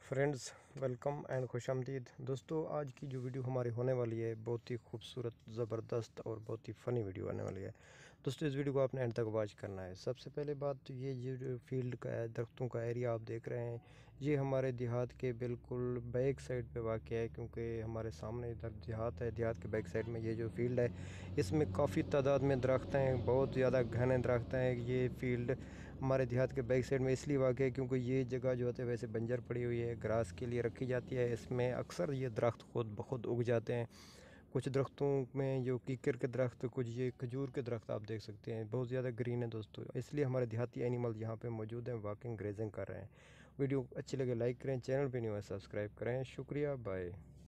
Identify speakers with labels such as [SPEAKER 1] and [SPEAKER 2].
[SPEAKER 1] Friends, welcome and खुशामदीद। दोस्तों, आज की जो वीडियो हमारी होने वाली है बहुत ही खूबसूरत, ज़बरदस्त और बहुत ही फ़नी वीडियो आने वाली है। दोस्तों, इस वीडियो को आपने एंड तक वॉच करना है। सबसे पहले बात तो ये जो फील्ड का है, दरख्तों का एरिया आप देख रहे हैं, ये हमारे देहात के बिल्कुल बैक साइड पे वाक़ है, क्योंकि हमारे सामने इधर देहात है। देहात के बैक साइड में ये जो फील्ड है, इसमें काफ़ी तादाद में दरख्त हैं, बहुत ज़्यादा घने दरख्त हैं। ये फील्ड हमारे देहात के बैक साइड में इसलिए वाक़ है क्योंकि ये जगह जो होती है वैसे बंजर पड़ी हुई है, ग्रास के लिए रखी जाती है। इसमें अक्सर ये दरख्त खुद ब खुद उग जाते हैं। कुछ दरख्तों में जो कीकर के दरख्त, कुछ ये खजूर के दरख्त आप देख सकते हैं, बहुत ज़्यादा ग्रीन है दोस्तों। इसलिए हमारे देहाती एनिमल यहाँ पे मौजूद हैं, वॉकिंग ग्रेजिंग कर रहे हैं। वीडियो अच्छी लगे लाइक करें, चैनल पे न्यू है सब्सक्राइब करें। शुक्रिया, बाय।